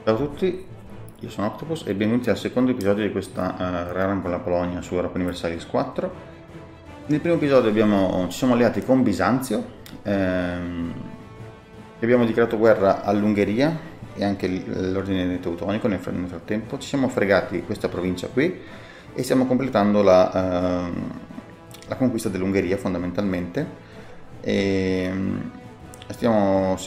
Ciao a tutti, io sono Octopus e benvenuti al secondo episodio di questa run con la Polonia su Europa Universalis 4. Nel primo episodio ci siamo alleati con Bisanzio, e abbiamo dichiarato guerra all'Ungheria e anche l'ordine teutonico nel frattempo. Ci siamo fregati questa provincia qui e stiamo completando la conquista dell'Ungheria fondamentalmente. E stiamo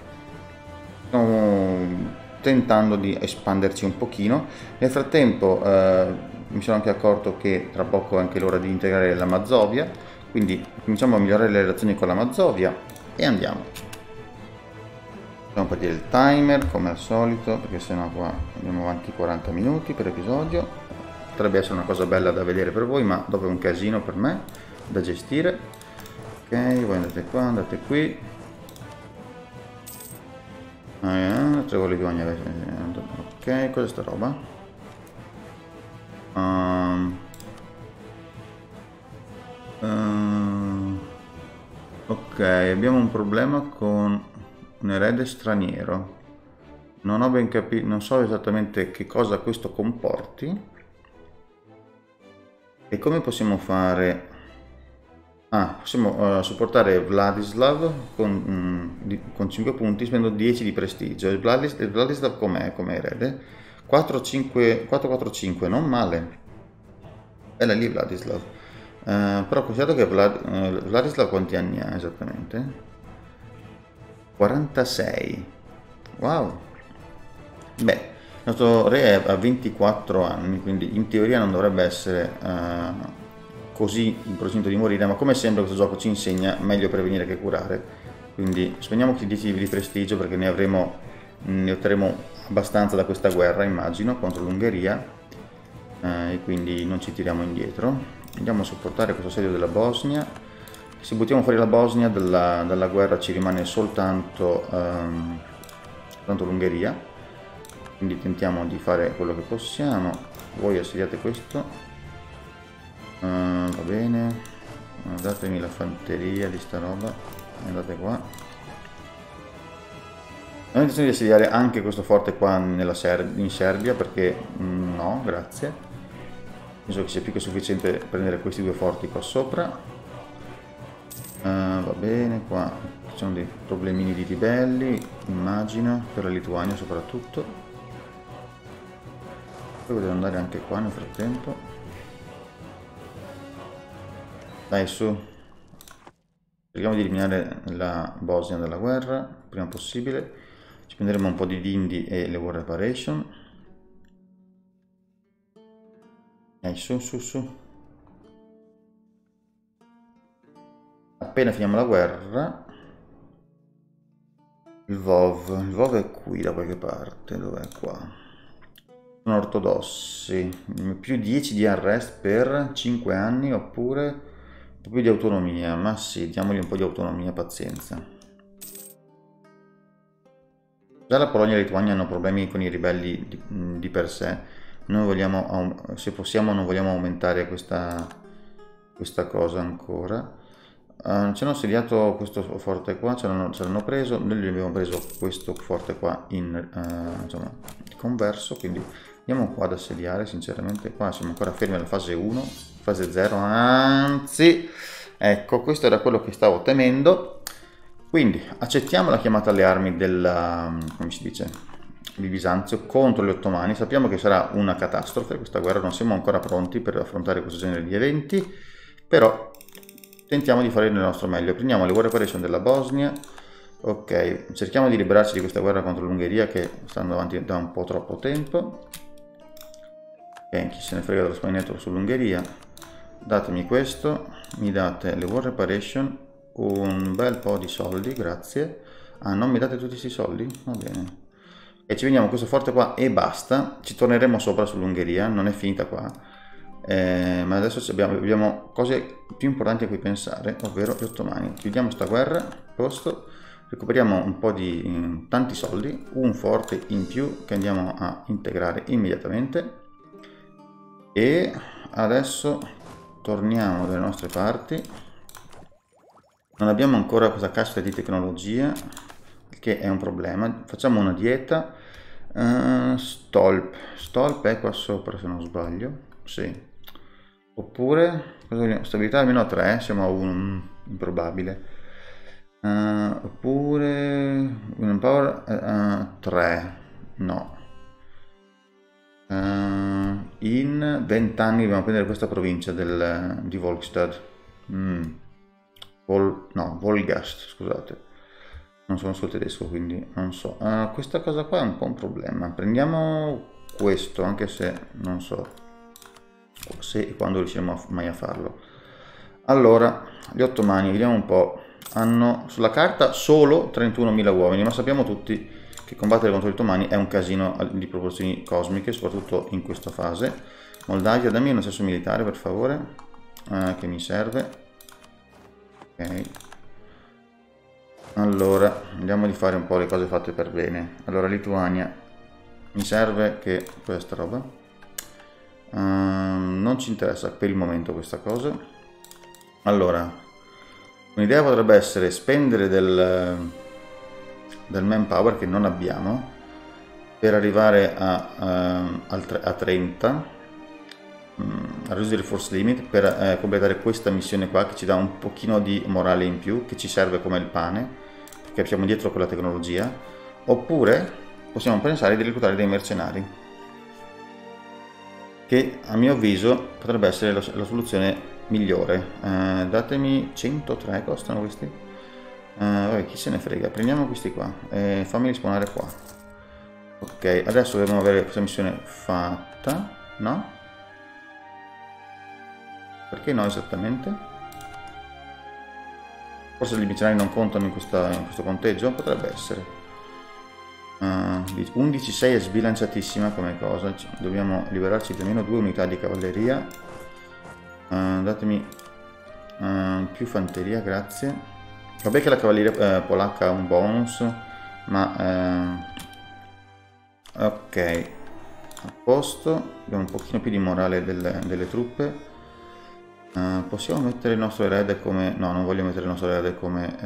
tentando di espanderci un pochino. Nel frattempo mi sono anche accorto che tra poco è anche l'ora di integrare la Mazovia, quindi cominciamo a migliorare le relazioni con la Mazovia e andiamo. Facciamo partire il timer come al solito, perché sennò qua andiamo avanti 40 minuti per episodio. Potrebbe essere una cosa bella da vedere per voi, ma dopo è un casino per me da gestire. Ok, voi andate qua, andate qui. Ok, cos'è sta roba? Ok, abbiamo un problema con un erede straniero. Non ho ben capito, non so esattamente che cosa questo comporti. E come possiamo fare? Possiamo supportare Vladislav con 5 punti, spendo 10 di prestigio. Il Vladislav com'è come erede? 4-4-5, non male. Bella lì Vladislav. Però considerato che Vladislav quanti anni ha esattamente? 46. Wow. Beh, il nostro re ha 24 anni, quindi in teoria non dovrebbe essere così in procinto di morire, ma come sempre questo gioco ci insegna meglio prevenire che curare, quindi spendiamo questi 10 di prestigio perché ne otterremo abbastanza da questa guerra, immagino, contro l'Ungheria, e quindi non ci tiriamo indietro. Andiamo a supportare questo assedio della Bosnia. Se buttiamo fuori la Bosnia dalla guerra ci rimane soltanto l'Ungheria, quindi tentiamo di fare quello che possiamo. Voi assediate questo. Va bene, datemi la fanteria di sta roba, andate qua. Ho intenzione di assediare anche questo forte qua in Serbia perché no, grazie. Penso che sia più che sufficiente prendere questi due forti qua sopra. Va bene, qua ci sono dei problemini di ribelli, immagino, per la Lituania soprattutto. Poi devo andare anche qua nel frattempo. Dai, su, cerchiamo di eliminare la Bosnia dalla guerra il prima possibile. Ci prenderemo un po' di Dindi e le War Reparation. Dai, su. Appena finiamo la guerra, il VOV è qui da qualche parte. Dov'è qua? Sono ortodossi, più 10 di arrest per 5 anni oppure un po' più di autonomia, ma sì, diamogli un po' di autonomia, pazienza. Già la Polonia e la Lituania hanno problemi con i ribelli di per sé. Noi vogliamo, se possiamo, non vogliamo aumentare questa cosa ancora. Ci hanno assediato questo forte qua, ce l'hanno preso, noi gli abbiamo preso questo forte qua in converso, quindi andiamo qua ad assediare. Sinceramente qua siamo ancora fermi alla fase 1, fase 0, anzi, ecco, questo era quello che stavo temendo. Quindi accettiamo la chiamata alle armi come si dice, di Bisanzio contro gli ottomani. Sappiamo che sarà una catastrofe questa guerra, non siamo ancora pronti per affrontare questo genere di eventi, però tentiamo di fare il nostro meglio. Prendiamo le War Reparation della Bosnia. Ok, cerchiamo di liberarci di questa guerra contro l'Ungheria che sta andando avanti da un po' troppo tempo. Ok, chi se ne frega dello spagnetto sull'Ungheria. Datemi questo, mi date le War Reparation, un bel po' di soldi, grazie. Non mi date tutti questi soldi? Va bene. E ci veniamo questo forte qua e basta. Ci torneremo sopra sull'Ungheria, non è finita qua. Ma adesso abbiamo cose più importanti a cui pensare, ovvero gli ottomani. Chiudiamo sta guerra, posto, recuperiamo un po' di tanti soldi, un forte in più che andiamo a integrare immediatamente. E adesso torniamo dalle nostre parti. Non abbiamo ancora questa cassa di tecnologia, che è un problema. Facciamo una dieta. Stolp è qua sopra se non sbaglio, sì. Oppure, stabilità almeno 3, siamo a 1, improbabile. Oppure, power 3, no. In 20 anni dobbiamo prendere questa provincia di Volkstad. No, Volgast, scusate. Non sono sul tedesco, quindi non so. Questa cosa qua è un po' un problema. Prendiamo questo, anche se non so se e quando riusciremo mai a farlo. Allora, gli ottomani, vediamo un po'. Hanno sulla carta solo 31.000 uomini, ma sappiamo tutti che combattere contro gli ottomani è un casino di proporzioni cosmiche, soprattutto in questa fase. Moldavia, dammi un accesso militare per favore, che mi serve. Ok. Allora, andiamo di fare un po' le cose fatte per bene. Allora, Lituania, mi serve che questa roba. Non ci interessa per il momento questa cosa. Allora, un'idea potrebbe essere spendere del manpower che non abbiamo per arrivare a 30, a reducere il force limit per completare questa missione qua, che ci dà un pochino di morale in più, che ci serve come il pane, perché siamo dietro quella tecnologia. Oppure possiamo pensare di reclutare dei mercenari, che a mio avviso potrebbe essere la soluzione migliore. Datemi 103, costano questi. Vabbè, chi se ne frega, prendiamo questi qua e fammi spawnare qua. Ok, adesso dobbiamo avere questa missione fatta, no? Perché no esattamente? Forse gli mercenari non contano in questo conteggio? Potrebbe essere. 11-6 è sbilanciatissima come cosa, dobbiamo liberarci di almeno 2 unità di cavalleria. Datemi più fanteria, grazie. Vabbè che la cavalleria polacca ha un bonus, ma ok, a posto. Abbiamo un pochino più di morale delle truppe. Possiamo mettere il nostro erede come... no, non voglio mettere il nostro erede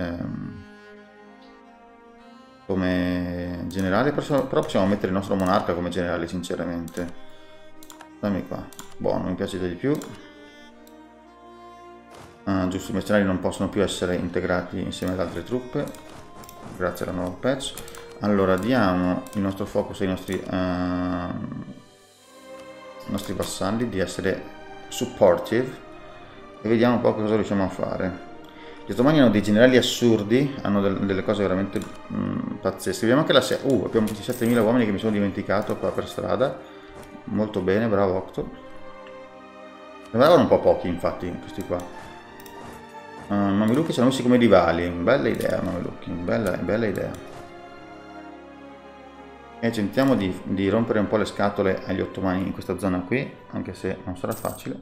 come generale, però possiamo mettere il nostro monarca come generale, sinceramente. Dammi qua. Buono, mi piace di più. Giusto, i mercenari non possono più essere integrati insieme ad altre truppe grazie alla nuova patch. Allora diamo il nostro focus ai nostri vassalli di essere supportive e vediamo un po' cosa riusciamo a fare. Gli ottomani hanno dei generali assurdi, hanno delle cose veramente pazzesche. Vediamo anche abbiamo 27.000 uomini che mi sono dimenticato qua per strada. Molto bene, bravo Octo. Sembravano un po' pochi infatti questi qua. Mamelucchi sono messi come rivali, bella idea Mamelucchi, bella idea. E tentiamo di rompere un po' le scatole agli ottomani in questa zona qui, anche se non sarà facile.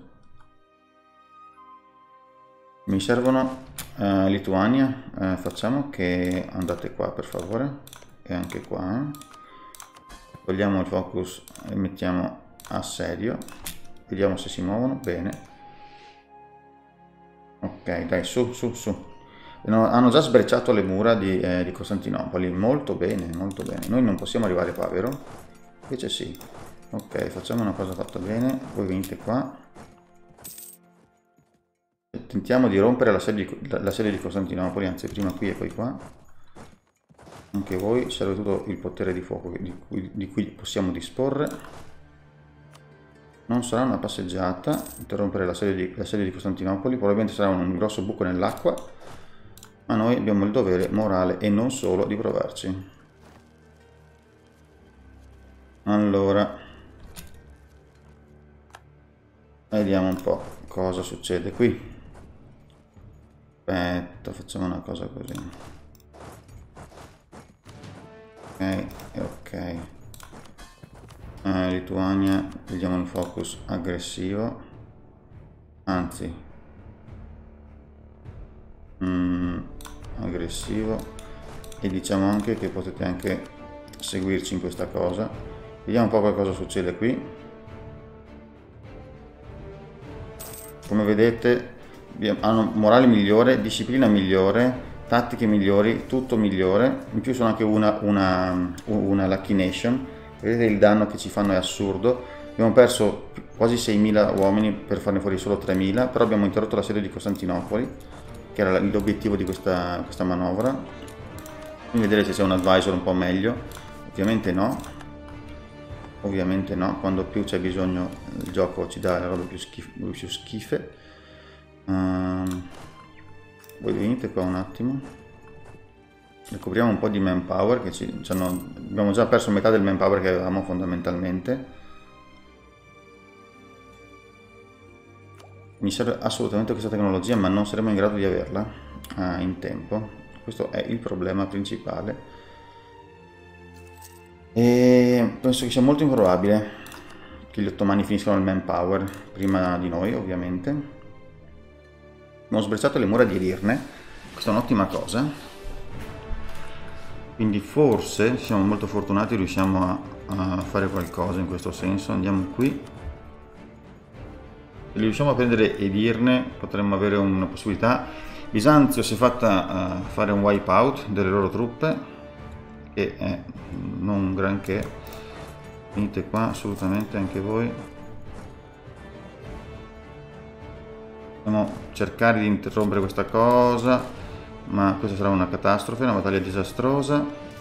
Mi servono Lituania, facciamo che andate qua per favore, e anche qua. Togliamo il focus e mettiamo assedio, vediamo se si muovono, bene. Ok, dai, su. Hanno già sbrecciato le mura di Costantinopoli, molto bene, molto bene. Noi non possiamo arrivare qua, vero? Invece sì. Ok, facciamo una cosa fatta bene, voi venite qua. Tentiamo di rompere la sede di Costantinopoli, anzi prima qui e poi qua. Anche voi serve tutto il potere di fuoco di cui possiamo disporre. Non sarà una passeggiata interrompere la sede di Costantinopoli, probabilmente sarà un grosso buco nell'acqua, ma noi abbiamo il dovere morale e non solo di provarci. Allora, vediamo un po' cosa succede qui. Aspetta, facciamo una cosa così. Ok. Lituania, vediamo il focus aggressivo. Anzi, aggressivo. E diciamo anche che potete anche seguirci in questa cosa. Vediamo un po' cosa succede qui. Come vedete hanno morale migliore, disciplina migliore, tattiche migliori, tutto migliore. In più sono anche una lucky nation, Vedete il danno che ci fanno, è assurdo. Abbiamo perso quasi 6.000 uomini per farne fuori solo 3.000, però abbiamo interrotto l'assedio di Costantinopoli, che era l'obiettivo di questa manovra. Quindi vedere se c'è un advisor un po' meglio. Ovviamente no. Ovviamente no, quando più c'è bisogno il gioco ci dà le robe più schife. Voi venite qua un attimo. Ricopriamo un po' di manpower che abbiamo già perso metà del manpower che avevamo fondamentalmente. Mi serve assolutamente questa tecnologia, ma non saremo in grado di averla in tempo. Questo è il problema principale. E penso che sia molto improbabile che gli ottomani finiscano il manpower prima di noi, ovviamente. Abbiamo sbrezzato le mura di Edirne, questa è un'ottima cosa. Quindi forse, siamo molto fortunati, riusciamo a fare qualcosa in questo senso. Andiamo qui. Se riusciamo a prendere Edirne potremmo avere una possibilità. Bisanzio si è fatta fare un wipeout delle loro truppe, che è non granché. Venite qua assolutamente anche voi. Dobbiamo cercare di interrompere questa cosa, ma questa sarà una catastrofe, una battaglia disastrosa.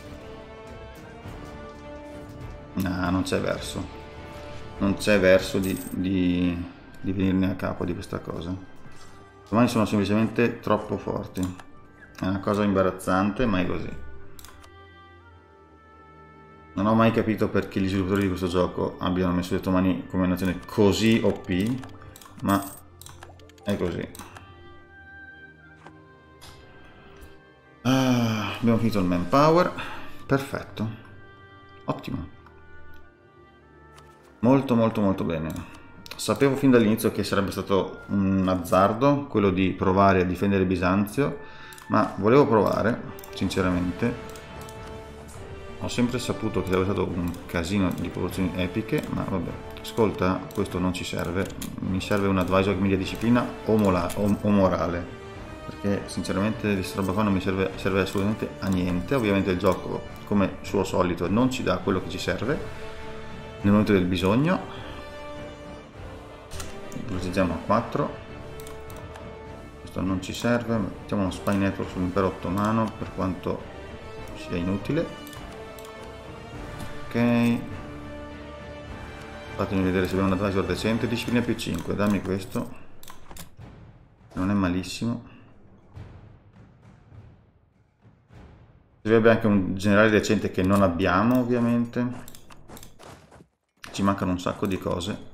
No, non c'è verso. Non c'è verso di venirne a capo di questa cosa. Domani sono semplicemente troppo forti. È una cosa imbarazzante, ma è così. Non ho mai capito perché gli sviluppatori di questo gioco abbiano messo gli ottomani come nazione così OP, ma è così. Abbiamo finito il manpower, perfetto, ottimo, molto bene. Sapevo fin dall'inizio che sarebbe stato un azzardo quello di provare a difendere Bisanzio, ma volevo provare, sinceramente. Ho sempre saputo che sarebbe stato un casino di popolazioni epiche, ma vabbè. Ascolta, questo non ci serve, mi serve un advisor che mi dia disciplina o morale, perché sinceramente questa roba qua non mi serve assolutamente a niente. Ovviamente il gioco, come suo solito, non ci dà quello che ci serve nel momento del bisogno. Velocizziamo a 4, questo non ci serve, mettiamo uno spy network sull'impero ottomano per quanto sia inutile. Ok, fatemi vedere se abbiamo un advisor decente. Disciplina più 5, dammi questo, non è malissimo. Servirebbe anche un generale decente che non abbiamo, ovviamente. Ci mancano un sacco di cose,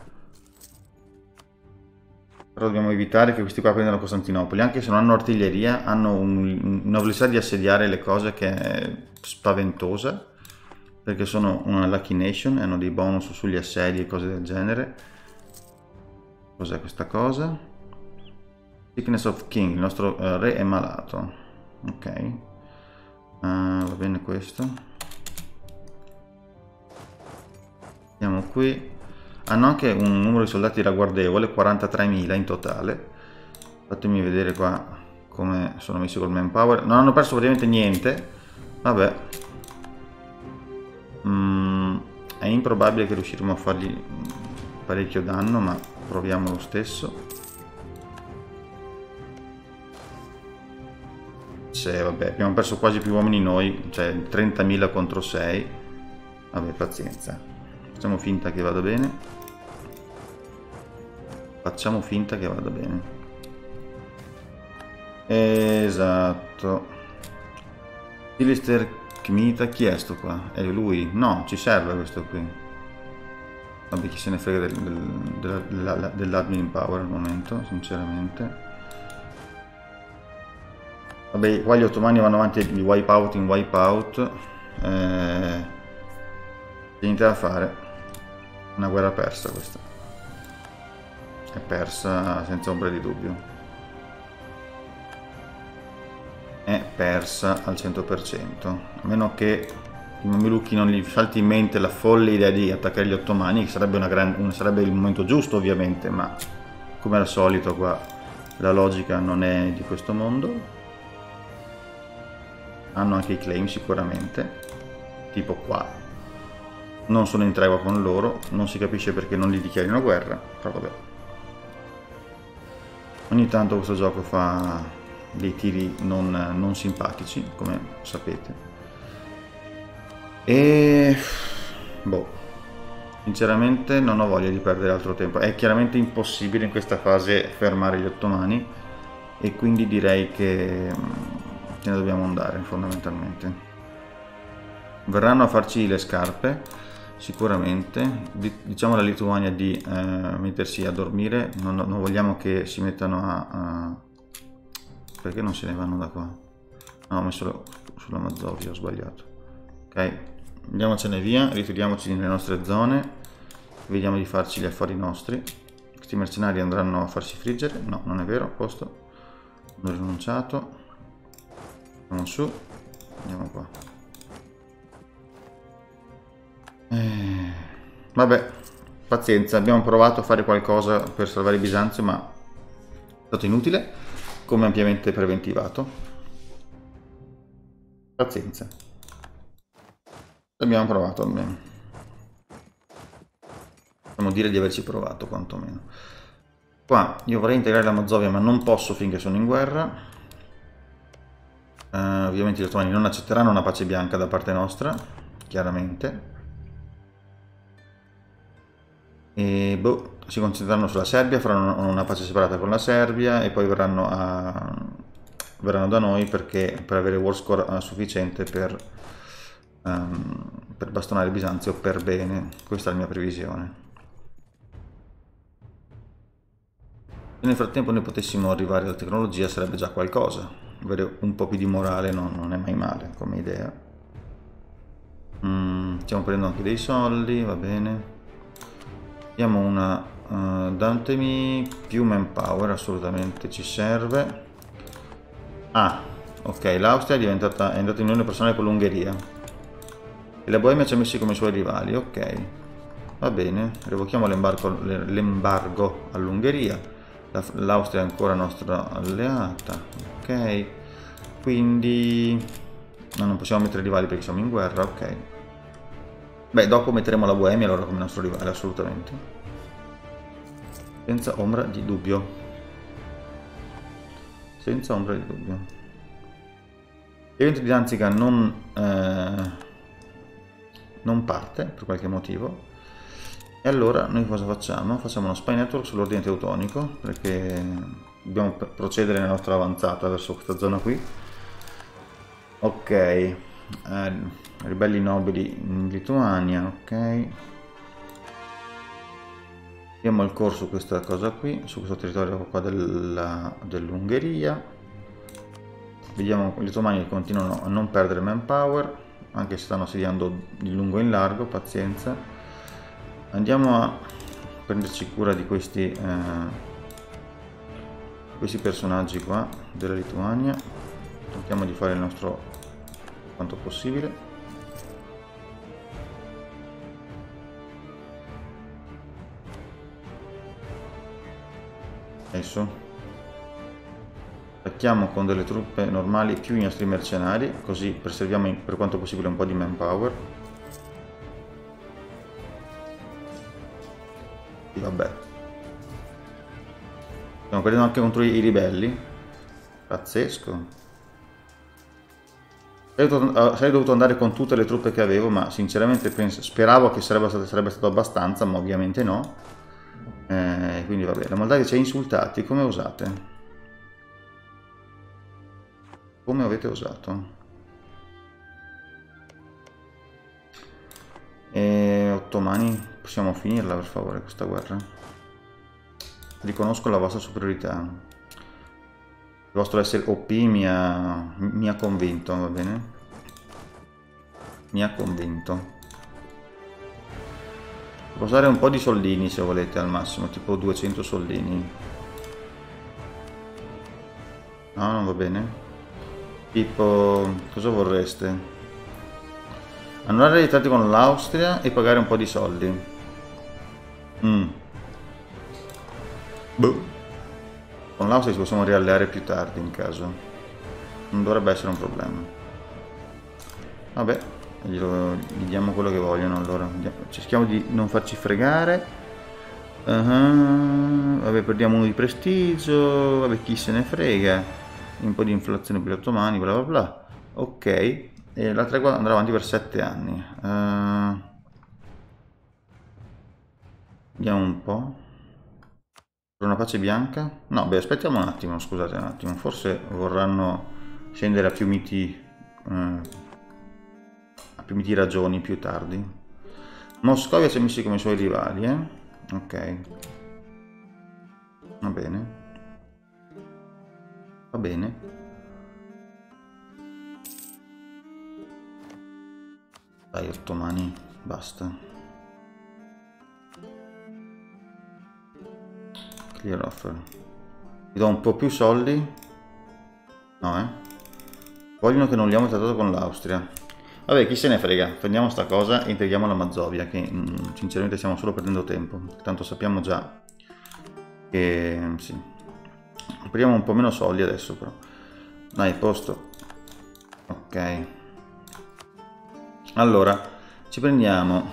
però dobbiamo evitare che questi qua prendano Costantinopoli. Anche se non hanno artiglieria, hanno una velocità di assediare le cose che è spaventosa, perché sono una lucky nation e hanno dei bonus sugli assedi e cose del genere. Cos'è questa cosa? Sickness of King, il nostro re è malato. Ok, va bene questo. Andiamo qui. Hanno anche un numero di soldati ragguardevole, 43.000 in totale. Fatemi vedere qua come sono messi col manpower. Non hanno perso praticamente niente. Vabbè, è improbabile che riusciremo a fargli parecchio danno, ma proviamo lo stesso. Sì, vabbè, abbiamo perso quasi più uomini noi, cioè 30.000 contro 6. Vabbè, pazienza. Facciamo finta che vada bene. Facciamo finta che vada bene. Esatto. Philister Kmita, chi è sto qua? È lui? No, ci serve questo qui. Vabbè, chi se ne frega dell'admin power al momento, sinceramente. Vabbè, qua gli ottomani vanno avanti di wipeout in wipeout. Niente da fare. Una guerra persa questa. È persa senza ombra di dubbio. È persa al 100%. A meno che i mamelucchi non gli salti in mente la folle idea di attaccare gli ottomani, che sarebbe, sarebbe il momento giusto ovviamente, ma come al solito qua la logica non è di questo mondo. Hanno anche i claim sicuramente, tipo qua. Non sono in tregua con loro, non si capisce perché non gli dichiarino guerra, però vabbè. Ogni tanto questo gioco fa dei tiri non simpatici, come sapete. E boh, sinceramente non ho voglia di perdere altro tempo. È chiaramente impossibile in questa fase fermare gli ottomani e quindi direi che ce ne dobbiamo andare fondamentalmente. Verranno a farci le scarpe sicuramente. Diciamo alla Lituania di mettersi a dormire, non vogliamo che si mettano perché non se ne vanno da qua? No, ho messo sulla Mazovia, ho sbagliato. Ok, andiamocene via, ritiriamoci nelle nostre zone, vediamo di farci gli affari nostri. Questi mercenari andranno a farsi friggere? No, non è vero, a posto. Hanno rinunciato. Andiamo su, andiamo qua. Vabbè, pazienza, abbiamo provato a fare qualcosa per salvare Bisanzio, ma è stato inutile, come ampiamente preventivato. Pazienza. Abbiamo provato almeno. Possiamo dire di averci provato, quantomeno. Qua io vorrei integrare la Mazovia, ma non posso finché sono in guerra. Ovviamente gli ottomani non accetteranno una pace bianca da parte nostra, chiaramente. E boh, si concentreranno sulla Serbia, faranno una pace separata con la Serbia e poi verranno da noi per avere war score sufficiente per bastonare Bisanzio per bene. Questa è la mia previsione. Se nel frattempo noi potessimo arrivare alla tecnologia sarebbe già qualcosa. Avere un po' più di morale non è mai male come idea. Stiamo prendendo anche dei soldi, va bene. Diamo una datemi più manpower, assolutamente ci serve. Ah, ok, l'Austria è andata in unione personale con l'Ungheria e la Boemia ci ha messi come suoi rivali. Ok, va bene, revochiamo l'embargo all'Ungheria. L'Austria è ancora nostra alleata. Ok, quindi non possiamo mettere rivali perché siamo in guerra. Ok, beh, dopo metteremo la Boemia allora come nostro rivale, assolutamente. Senza ombra di dubbio. Senza ombra di dubbio. L'evento di Danzica non parte per qualche motivo. E allora noi cosa facciamo? Facciamo uno spy network sull'ordine teutonico perché dobbiamo procedere nella nostra avanzata verso questa zona qui. Ok, ribelli nobili in Lituania, ok. Diamo il corso su questa cosa qui, su questo territorio qua dell'Ungheria. Vediamo che gli ottomani continuano a non perdere manpower, anche se stanno assediando di lungo in largo, pazienza. Andiamo a prenderci cura di questi personaggi qua della Lituania. Tentiamo di fare il nostro quanto possibile. Adesso attacchiamo con delle truppe normali più i nostri mercenari, così preserviamo per quanto possibile un po' di manpower. E vabbè, stiamo perdendo anche contro i ribelli. Pazzesco. Sarei dovuto andare con tutte le truppe che avevo, ma sinceramente speravo che sarebbe stato abbastanza, ma ovviamente no. Quindi vabbè, la Moldavia ci ha insultati, come osate? Come avete osato? Ottomani, possiamo finirla per favore questa guerra? Riconosco la vostra superiorità. Il vostro essere OP mi ha convinto, va bene? Mi ha convinto. Posso dare un po' di soldini se volete al massimo, tipo 200 soldini. No, non va bene. Tipo, cosa vorreste? Annullare i trattati con l'Austria e pagare un po' di soldi. Boh. Con l'Austria ci possiamo rialleare più tardi in caso. Non dovrebbe essere un problema. Vabbè, Gli diamo quello che vogliono. Allora cerchiamo di non farci fregare. Vabbè, perdiamo uno di prestigio. Vabbè, chi se ne frega. Un po' di inflazione per gli ottomani, bla bla bla. Ok, e la tregua andrà avanti per 7 anni. Vediamo un po'. Per una pace bianca? No, beh, aspettiamo un attimo, scusate un attimo. Forse vorranno scendere a più miti ragioni più tardi. Moscovia si è messi come suoi rivali, eh? Ok. Va bene. Va bene. Dai, ottomani, basta. Clear offer. Vi do un po' più soldi? No, eh? Vogliono che non abbiamo trattato con l'Austria. Vabbè, chi se ne frega, prendiamo sta cosa e integriamo la Mazovia, che sinceramente stiamo solo perdendo tempo. Tanto sappiamo già che sì. Prendiamo un po' meno soldi adesso però. Dai, posto. Ok. Allora, ci prendiamo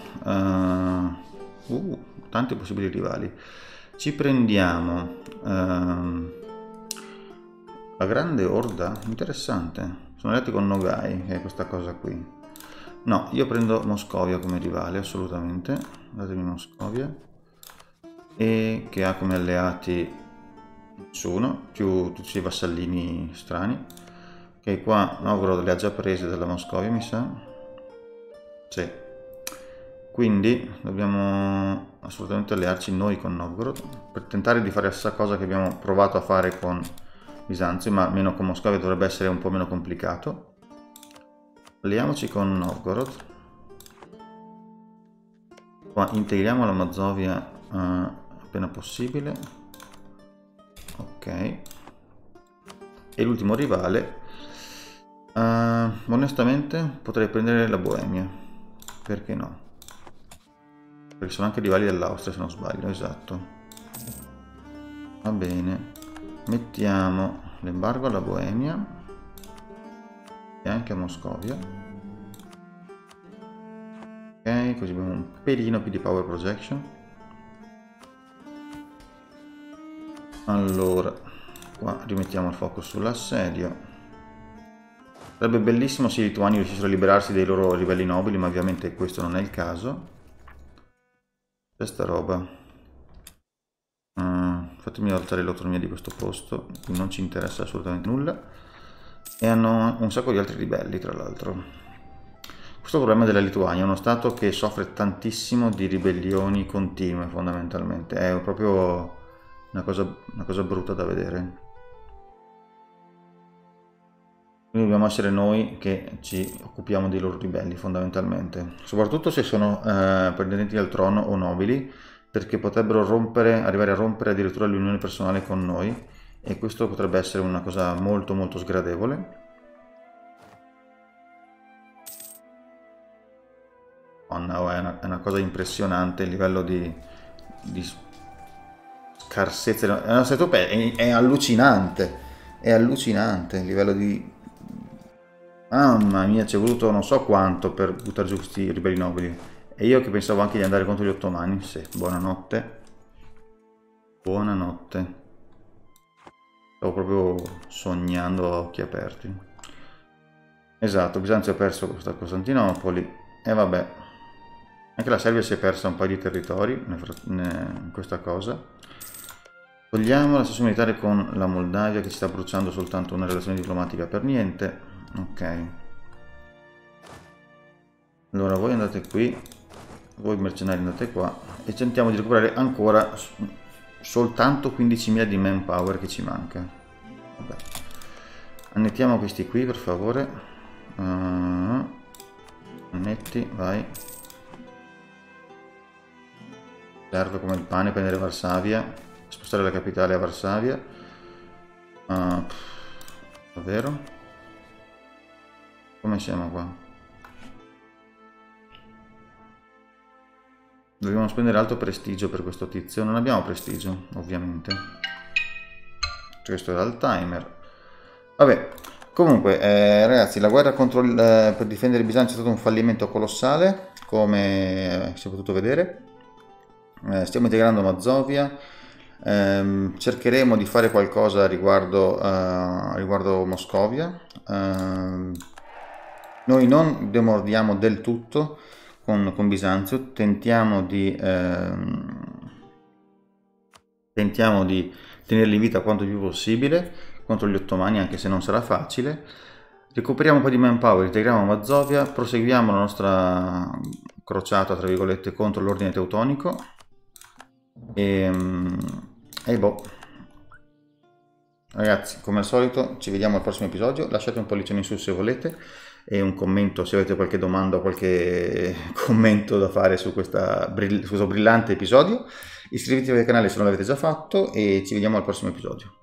tanti possibili rivali. Ci prendiamo la Grande Orda, interessante. Sono alleati con Nogai, che è questa cosa qui. No, io prendo Moscovia come rivale, assolutamente. Datemi Moscovia. E che ha come alleati nessuno, più tutti i vassallini strani. Che qua Novgorod le ha già prese dalla Moscovia, mi sa. Sì. Quindi dobbiamo assolutamente allearci noi con Novgorod per tentare di fare la stessa cosa che abbiamo provato a fare con Bisanzio, ma almeno con Moscovia dovrebbe essere un po' meno complicato. Alliamoci con Novgorod. Qua integriamo la Mazovia appena possibile. Ok. E l'ultimo rivale. Onestamente potrei prendere la Boemia. Perché no? Perché sono anche rivali dell'Austria se non sbaglio, esatto. Va bene. Mettiamo l'embargo alla Boemia. E anche a Moscovia. Ok, così abbiamo un pelino più di power projection. Allora, qua rimettiamo il focus sull'assedio. Sarebbe bellissimo se i lituani riuscissero a liberarsi dei loro livelli nobili, ma ovviamente questo non è il caso. Questa roba. Fatemi alzare l'autonomia di questo posto, non ci interessa assolutamente nulla. E hanno un sacco di altri ribelli, tra l'altro. Questo è il problema della Lituania, è uno stato che soffre tantissimo di ribellioni continue, fondamentalmente. È proprio una cosa brutta da vedere. Quindi dobbiamo essere noi che ci occupiamo dei loro ribelli, fondamentalmente. Soprattutto se sono pretendenti al trono o nobili, perché potrebbero arrivare a rompere addirittura l'unione personale con noi. E questo potrebbe essere una cosa molto molto sgradevole. Oh no, è una cosa impressionante il livello di scarsezza. È allucinante. È allucinante il livello di... Mamma mia, ci è voluto non so quanto per buttare giù questi ribelli nobili. E io che pensavo anche di andare contro gli ottomani. Sì, buonanotte. Buonanotte. Stavo proprio sognando a occhi aperti. Esatto, Bisanzio ha perso questa Costantinopoli. E vabbè. Anche la Serbia si è persa un paio di territori in questa cosa. Togliamo la sessione militare con la Moldavia che ci sta bruciando soltanto una relazione diplomatica per niente. Ok. Allora voi andate qui, voi mercenari andate qua e tentiamo di recuperare ancora soltanto 15.000 di manpower che ci manca. Vabbè. Annettiamo questi qui per favore. Annetti, vai. Serve come il pane prendere Varsavia, spostare la capitale a Varsavia. Davvero? Come siamo qua? Dobbiamo spendere alto prestigio per questo tizio. Non abbiamo prestigio, ovviamente. Questo era il timer. Vabbè, Comunque, ragazzi, la guerra per difendere Bisanzio è stato un fallimento colossale, come si è potuto vedere. Stiamo integrando Mazovia. Cercheremo di fare qualcosa riguardo Moscovia. Noi non demordiamo del tutto con Bisanzio, tentiamo di tenerli in vita quanto più possibile contro gli ottomani, anche se non sarà facile. Recuperiamo un po' di manpower, integriamo Mazovia, proseguiamo la nostra crociata, tra virgolette, contro l'ordine teutonico e boh. Ragazzi, come al solito, ci vediamo al prossimo episodio. Lasciate un pollicione in su se volete e un commento se avete qualche domanda o qualche commento da fare su questo brillante episodio. Iscrivetevi al canale se non l'avete già fatto e ci vediamo al prossimo episodio.